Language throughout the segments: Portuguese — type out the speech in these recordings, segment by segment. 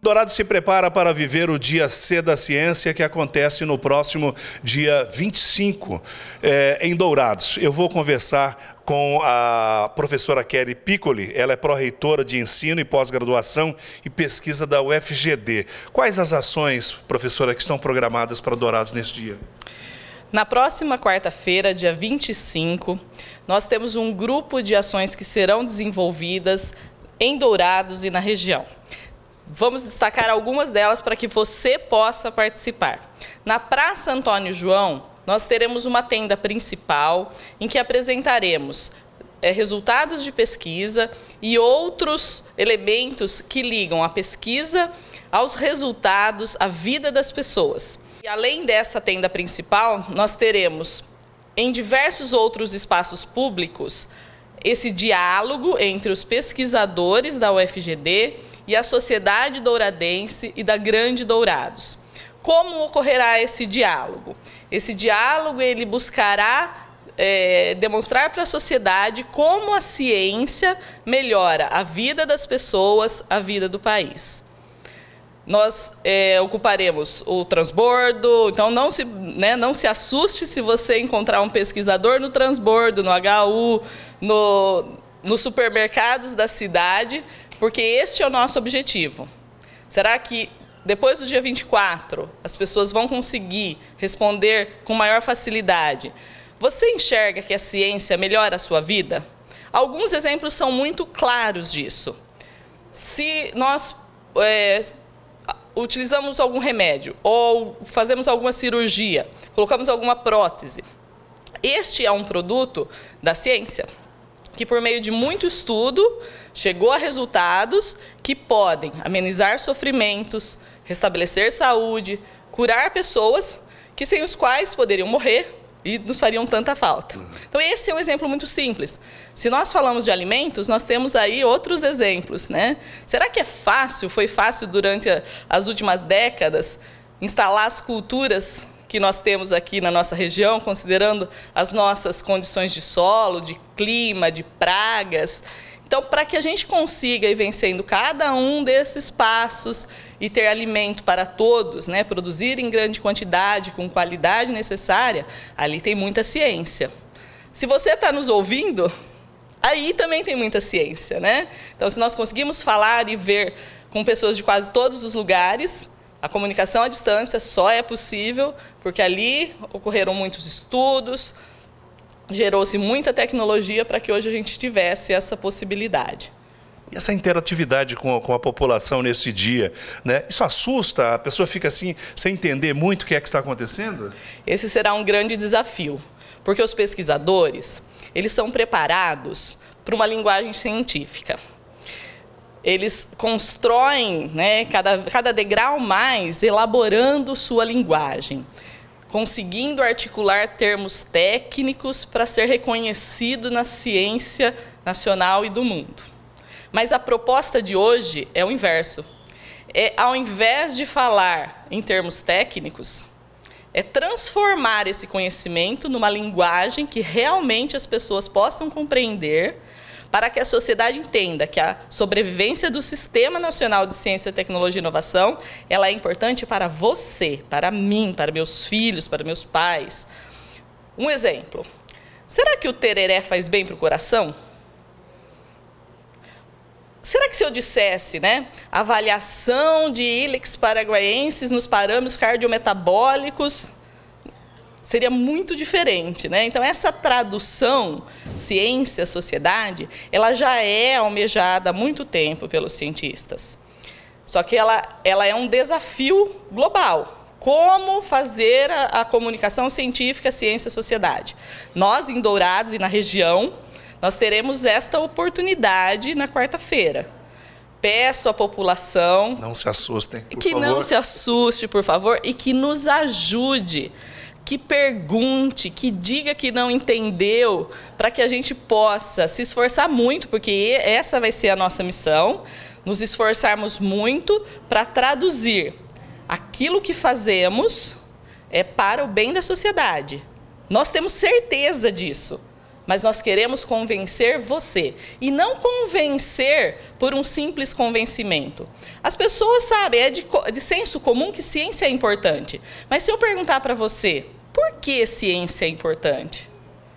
Dourados se prepara para viver o Dia C da Ciência, que acontece no próximo dia 25, em Dourados. Eu vou conversar com a professora Kelly Piccoli, ela é pró-reitora de Ensino e Pós-Graduação e Pesquisa da UFGD. Quais as ações, professora, que estão programadas para Dourados nesse dia? Na próxima quarta-feira, dia 25, nós temos um grupo de ações que serão desenvolvidas em Dourados e na região. Vamos destacar algumas delas para que você possa participar. Na Praça Antônio João, nós teremos uma tenda principal em que apresentaremos resultados de pesquisa e outros elementos que ligam a pesquisa aos resultados, à vida das pessoas. E além dessa tenda principal, nós teremos em diversos outros espaços públicos esse diálogo entre os pesquisadores da UFGD e a sociedade douradense e da Grande Dourados. Como ocorrerá esse diálogo? Esse diálogo ele buscará demonstrar para a sociedade como a ciência melhora a vida das pessoas, a vida do país. Nós ocuparemos o transbordo, então não se assuste se você encontrar um pesquisador no transbordo, no HU, nos supermercados da cidade, porque este é o nosso objetivo. Será que depois do dia 24 as pessoas vão conseguir responder com maior facilidade? Você enxerga que a ciência melhora a sua vida? Alguns exemplos são muito claros disso. Se nós utilizamos algum remédio ou fazemos alguma cirurgia, colocamos alguma prótese, este é um produto da ciência, que por meio de muito estudo chegou a resultados que podem amenizar sofrimentos, restabelecer saúde, curar pessoas que sem os quais poderiam morrer e nos fariam tanta falta. Então esse é um exemplo muito simples. Se nós falamos de alimentos, nós temos aí outros exemplos, né? Será que foi fácil durante as últimas décadas instalar as culturas que nós temos aqui na nossa região, considerando as nossas condições de solo, de clima, de pragas? Então, para que a gente consiga ir vencendo cada um desses passos e ter alimento para todos, né, produzir em grande quantidade, com qualidade necessária, ali tem muita ciência. Se você está nos ouvindo, aí também tem muita ciência, né? Então, se nós conseguimos falar e ver com pessoas de quase todos os lugares, a comunicação à distância só é possível porque ali ocorreram muitos estudos, gerou-se muita tecnologia para que hoje a gente tivesse essa possibilidade. E essa interatividade com a população nesse dia, né? Isso assusta? A pessoa fica assim, sem entender muito o que é que está acontecendo? Esse será um grande desafio, porque os pesquisadores, eles são preparados para uma linguagem científica. Eles constroem, né, cada degrau mais, elaborando sua linguagem, conseguindo articular termos técnicos para ser reconhecido na ciência nacional e do mundo. Mas a proposta de hoje é o inverso. Ao invés de falar em termos técnicos, transformar esse conhecimento numa linguagem que realmente as pessoas possam compreender, para que a sociedade entenda que a sobrevivência do Sistema Nacional de Ciência, Tecnologia e Inovação, ela é importante para você, para mim, para meus filhos, para meus pais. Um exemplo. Será que o tereré faz bem para o coração? Será que se eu dissesse, né, avaliação de ílex paraguaiensis nos parâmetros cardiometabólicos, seria muito diferente, né? Então, essa tradução ciência-sociedade, ela já é almejada há muito tempo pelos cientistas. Só que ela é um desafio global. Como fazer a comunicação científica, ciência-sociedade? Nós, em Dourados e na região, nós teremos esta oportunidade na quarta-feira. Peço à população... Não se assustem, por favor. Que não se assuste, por favor, e que nos ajude, que pergunte, que diga que não entendeu, para que a gente possa se esforçar muito, porque essa vai ser a nossa missão, nos esforçarmos muito para traduzir aquilo que fazemos para o bem da sociedade. Nós temos certeza disso. mas nós queremos convencer você. E não convencer por um simples convencimento. As pessoas sabem, é de senso comum que ciência é importante. Mas se eu perguntar para você, por que ciência é importante?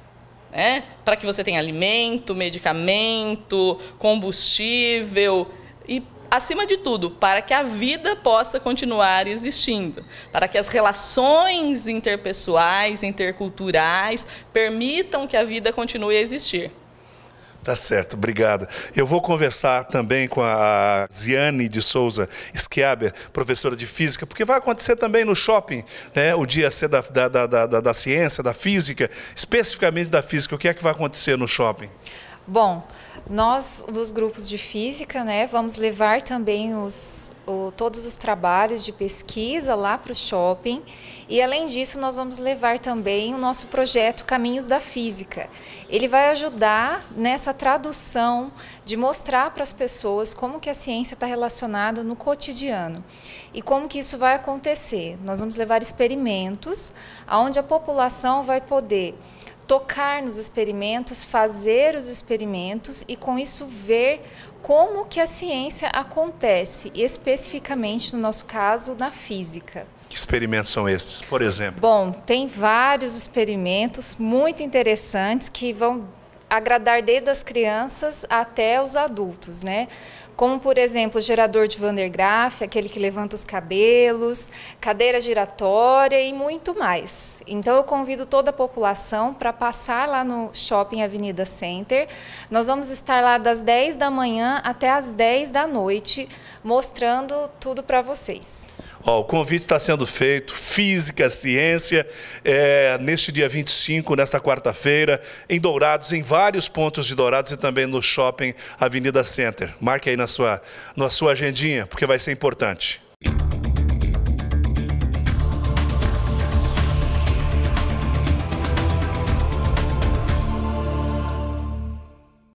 Para que você tenha alimento, medicamento, combustível e, acima de tudo, para que a vida possa continuar existindo, para que as relações interpessoais, interculturais, permitam que a vida continue a existir. Tá certo, obrigado. Eu vou conversar também com a Ziane de Souza Schiaber, professora de Física, porque vai acontecer também no shopping, né, o Dia C da Ciência, da Física, especificamente da Física. O que é que vai acontecer no shopping? Bom, nós, dos grupos de Física, né, vamos levar também todos os trabalhos de pesquisa lá para o shopping. E, além disso, nós vamos levar também o nosso projeto Caminhos da Física. Ele vai ajudar nessa tradução de mostrar para as pessoas como que a ciência está relacionada no cotidiano. E como que isso vai acontecer? Nós vamos levar experimentos, onde a população vai poder tocar nos experimentos, fazer os experimentos e, com isso, ver como que a ciência acontece, especificamente, no nosso caso, na física. Que experimentos são estes, por exemplo? Bom, tem vários experimentos muito interessantes que vão agradar desde as crianças até os adultos, né? Como, por exemplo, o gerador de Van der Graaf, aquele que levanta os cabelos, cadeira giratória e muito mais. Então, eu convido toda a população para passar lá no Shopping Avenida Center. Nós vamos estar lá das 10 da manhã até as 10 da noite, mostrando tudo para vocês. O convite está sendo feito, Física, Ciência, neste dia 25, nesta quarta-feira, em Dourados, em vários pontos de Dourados e também no Shopping Avenida Center. Marque aí na sua agendinha, porque vai ser importante.